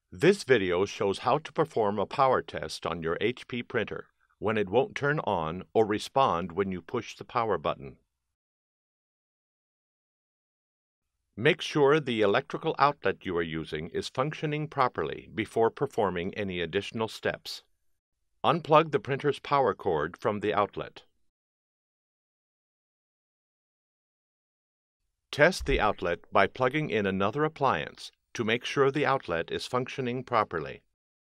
This video shows how to perform a power test on your HP printer when it won't turn on or respond when you push the power button. Make sure the electrical outlet you are using is functioning properly before performing any additional steps. Unplug the printer's power cord from the outlet. Test the outlet by plugging in another appliance to make sure the outlet is functioning properly.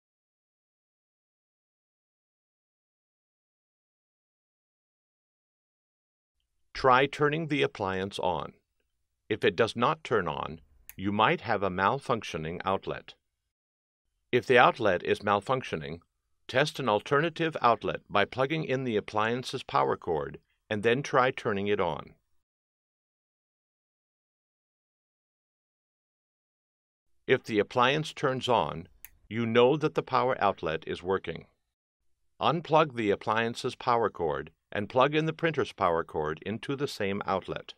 Try turning the appliance on. If it does not turn on, you might have a malfunctioning outlet. If the outlet is malfunctioning, test an alternative outlet by plugging in the appliance's power cord and then try turning it on. If the appliance turns on, you know that the power outlet is working. Unplug the appliance's power cord and plug in the printer's power cord into the same outlet.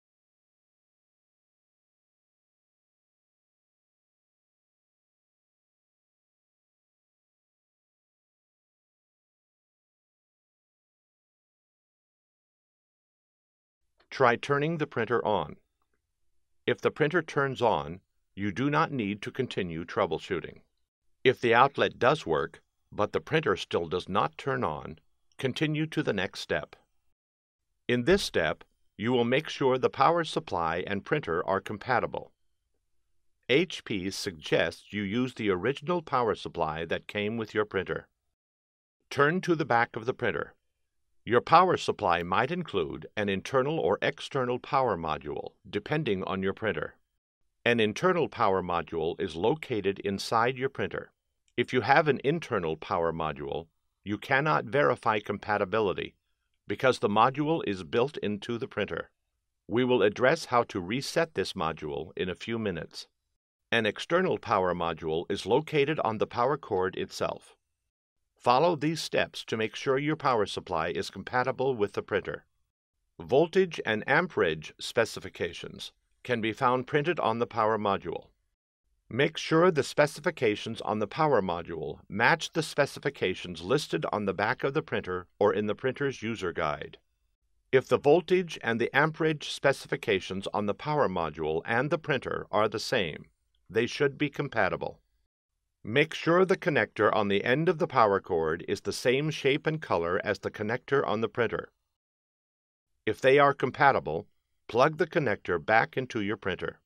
Try turning the printer on. If the printer turns on, you do not need to continue troubleshooting. If the outlet does work, but the printer still does not turn on, continue to the next step. In this step, you will make sure the power supply and printer are compatible. HP suggests you use the original power supply that came with your printer. Turn to the back of the printer. Your power supply might include an internal or external power module, depending on your printer. An internal power module is located inside your printer. If you have an internal power module, you cannot verify compatibility because the module is built into the printer. We will address how to reset this module in a few minutes. An external power module is located on the power cord itself. Follow these steps to make sure your power supply is compatible with the printer. Voltage and amperage specifications can be found printed on the power module. Make sure the specifications on the power module match the specifications listed on the back of the printer or in the printer's user guide. If the voltage and the amperage specifications on the power module and the printer are the same, they should be compatible. Make sure the connector on the end of the power cord is the same shape and color as the connector on the printer. If they are compatible, plug the connector back into your printer.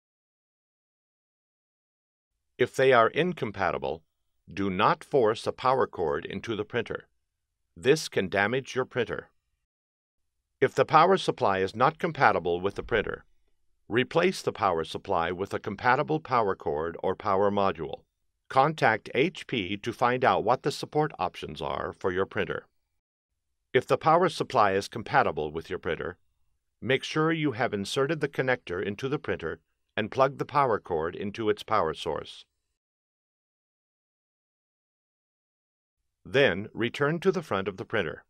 If they are incompatible, do not force a power cord into the printer. This can damage your printer. If the power supply is not compatible with the printer, replace the power supply with a compatible power cord or power module. Contact HP to find out what the support options are for your printer. If the power supply is compatible with your printer, make sure you have inserted the connector into the printer and plug the power cord into its power source. Then, return to the front of the printer.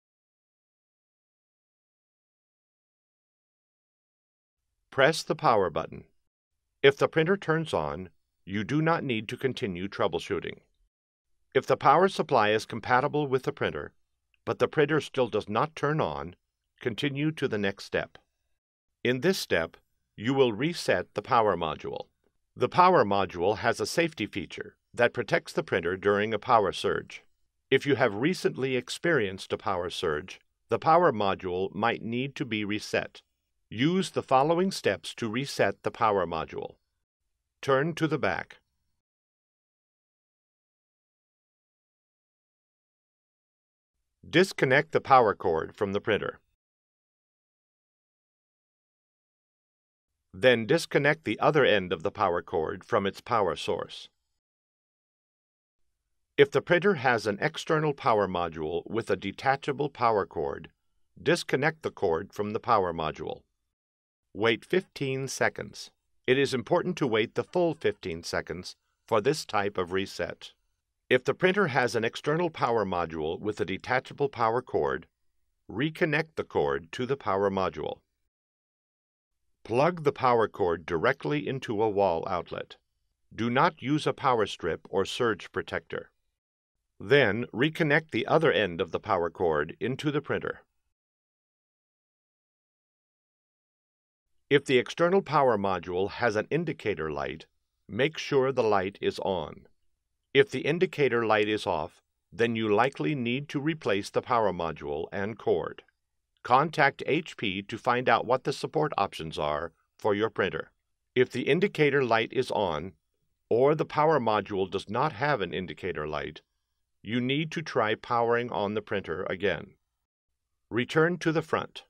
Press the power button. If the printer turns on, you do not need to continue troubleshooting. If the power supply is compatible with the printer, but the printer still does not turn on, continue to the next step. In this step, you will reset the power module. The power module has a safety feature that protects the printer during a power surge. If you have recently experienced a power surge, the power module might need to be reset. Use the following steps to reset the power module. Turn to the back. Disconnect the power cord from the printer. Then disconnect the other end of the power cord from its power source. If the printer has an external power module with a detachable power cord, disconnect the cord from the power module. Wait 15 seconds. It is important to wait the full 15 seconds for this type of reset. If the printer has an external power module with a detachable power cord, reconnect the cord to the power module. Plug the power cord directly into a wall outlet. Do not use a power strip or surge protector. Then, reconnect the other end of the power cord into the printer. If the external power module has an indicator light, make sure the light is on. If the indicator light is off, then you likely need to replace the power module and cord. Contact HP to find out what the support options are for your printer. If the indicator light is on, or the power module does not have an indicator light, you need to try powering on the printer again. Return to the front.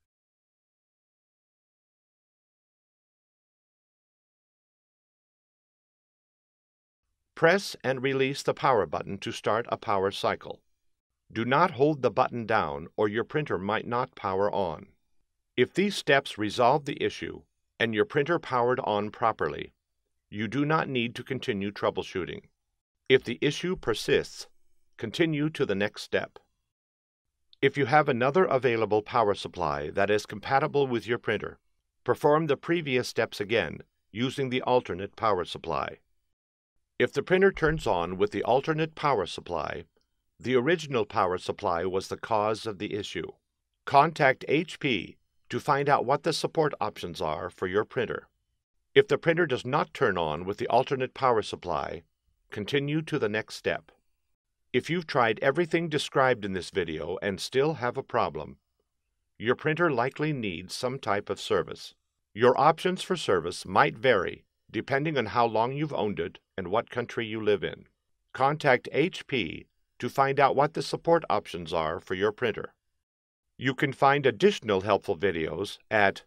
Press and release the power button to start a power cycle. Do not hold the button down or your printer might not power on. If these steps resolve the issue and your printer powered on properly, you do not need to continue troubleshooting. If the issue persists, continue to the next step. If you have another available power supply that is compatible with your printer, perform the previous steps again using the alternate power supply. If the printer turns on with the alternate power supply, the original power supply was the cause of the issue. Contact HP to find out what the support options are for your printer. If the printer does not turn on with the alternate power supply, continue to the next step. If you've tried everything described in this video and still have a problem, your printer likely needs some type of service. Your options for service might vary depending on how long you've owned it and what country you live in. Contact HP to find out what the support options are for your printer. You can find additional helpful videos at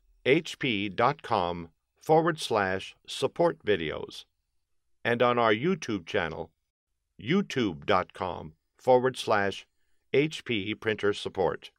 hp.com/support videos and on our YouTube channel, youtube.com/HP printer support.